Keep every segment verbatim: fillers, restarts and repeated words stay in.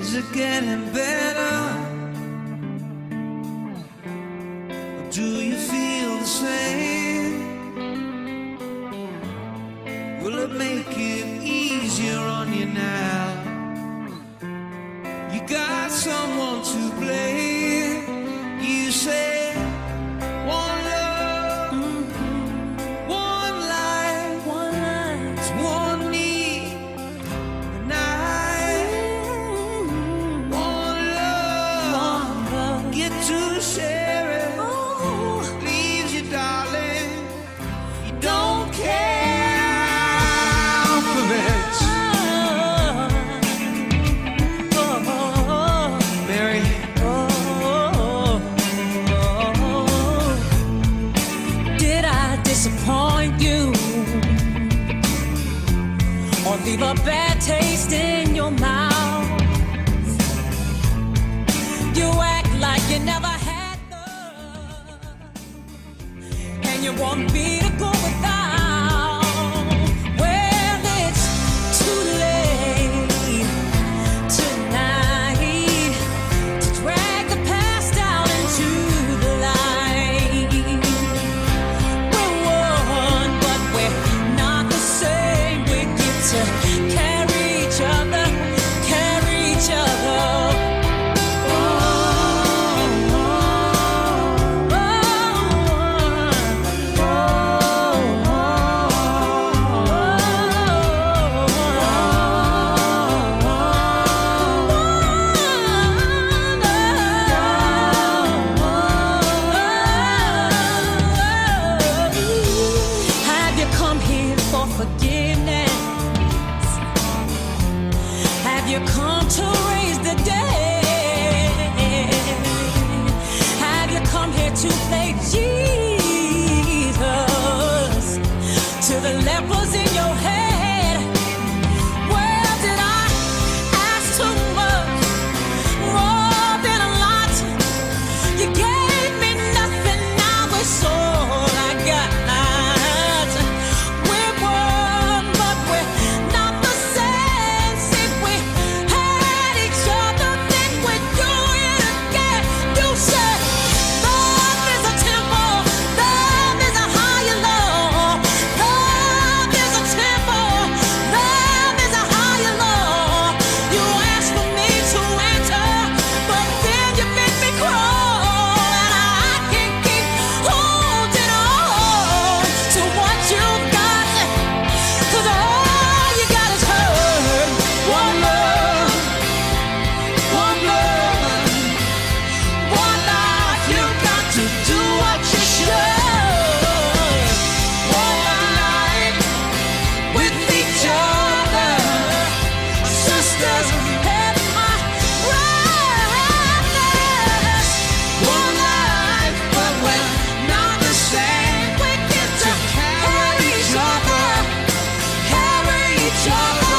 Is it getting better? Or do you feel the same? Will it make it easier on you now? You got someone to blame. You say one love, mm-hmm. one life, one life, it's one need, and I, mm-hmm. one love, one love, get to share it. Oh. Leaves you, darling, you don't care for it. Oh, oh, oh. Mary. Disappoint you or leave a bad taste in your mouth? You act like you never had love, and you want me to go without. Well, it's too late tonight to drag the past out into the light. Carry each other, carry each other. Oh, oh, oh, oh, oh. Have you come here for forgiveness? Have you come to raise the dead? Have you come here to play Jesus to the lepers in your head? Well, did I ask too much? More than a lot. You gave me nothing, now it's all I got. We're one, but we're not the same. See, we had each other, then we do it again. You said love is a temple, love is a higher law. Love is a temple, love is a higher law. You asked for me to enter, but then you made me crawl, and I can't keep holding on to what you got, 'cause all you got is hurt. One love, one love, one life. You got to do what you should. One life with each other, sisters in my rightness. One life, but we're not the same. We get to carry each other, carry each other.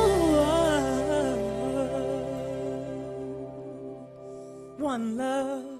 One love.